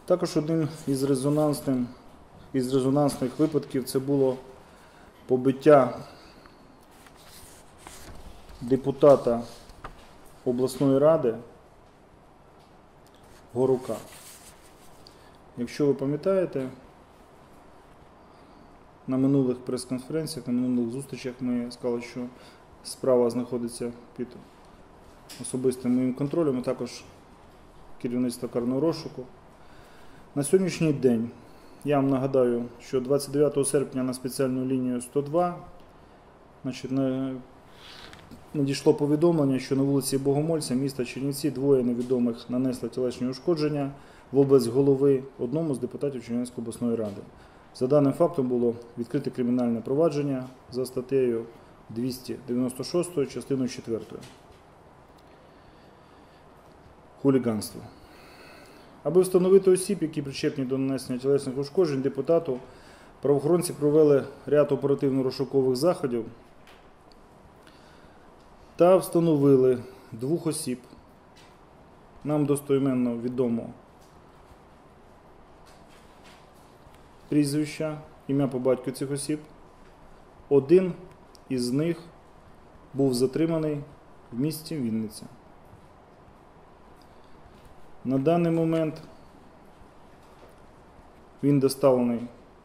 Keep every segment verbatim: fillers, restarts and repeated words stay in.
Також одним із резонансних, із резонансних випадків це було побиття депутата обласної ради Горука. Якщо ви пам'ятаєте, на минулих прес-конференціях, на минулих зустрічах ми сказали, що справа знаходиться під особистим моїм контролем, а також керівництво карного розшуку. На сьогоднішній день, я вам нагадаю, що двадцять дев'ятого серпня на спеціальну лінію сто два значить, надійшло повідомлення, що на вулиці Богомольця міста Чернівці двоє невідомих нанесли тілесні ушкодження в область голови одному з депутатів Чернівецької обласної ради. За даним фактом було відкрите кримінальне провадження за статтею двісті дев'яносто шість частиною четвертою. Хуліганство. Аби встановити осіб, які причетні до нанесення тілесних ушкоджень депутату, правоохоронці провели ряд оперативно-розшукових заходів та встановили двох осіб. Нам достойменно відомо прізвища, ім'я по батьку цих осіб. Один із них був затриманий в місті Вінниця. На даний момент він доставлений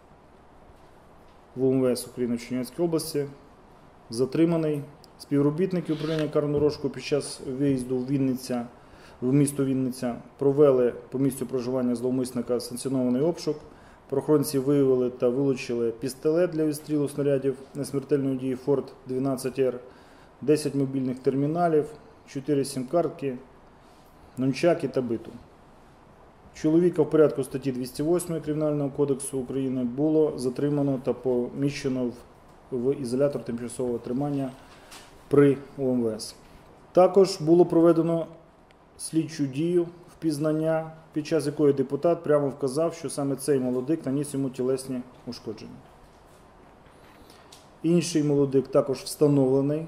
в УМВС України в Чернівецькій області, затриманий. Співробітники управління карного розшуку під час виїзду в, Вінниця, в місто Вінниця провели по місцю проживання зловмисника санкціонований обшук. Правоохоронці виявили та вилучили пістолет для відстрілу снарядів несмертельної дії Форт дванадцять ер, десять мобільних терміналів, чотири сім-картки, нунчаки та биту. Чоловіка в порядку статті двісті вісім Кримінального кодексу України було затримано та поміщено в, в ізолятор тимчасового тримання при УМВС. Також було проведено слідчу дію впізнання, під час якої депутат прямо вказав, що саме цей молодик наніс йому тілесні ушкодження. Інший молодик також встановлений.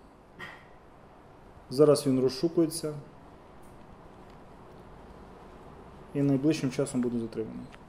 Зараз він розшукується і найближчим часом буде затриманий.